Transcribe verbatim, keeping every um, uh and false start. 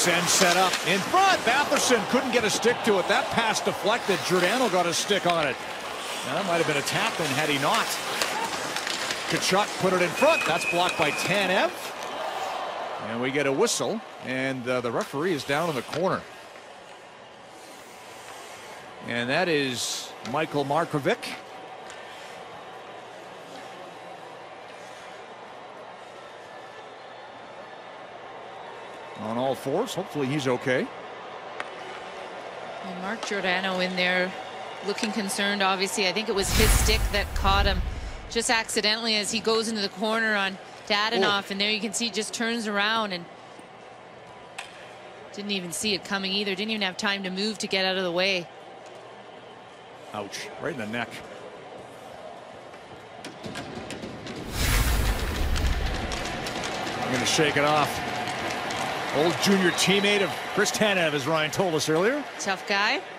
Send set up in front. Batherson couldn't get a stick to it. That pass deflected. Giordano got a stick on it. That might have been a tap in had he not. Tkachuk put it in front. That's blocked by Tanev. And we get a whistle. And uh, the referee is down in the corner. And that is Michael Markovic. On all fours. Hopefully he's okay. And Mark Giordano in there looking concerned, obviously. I think it was his stick that caught him just accidentally as he goes into the corner on Dadonov. Oh. And there you can see it just turns around and didn't even see it coming either. Didn't even have time to move to get out of the way. Ouch, right in the neck. I'm going to shake it off. Old junior teammate of Chris Tanev, as Ryan told us earlier. Tough guy.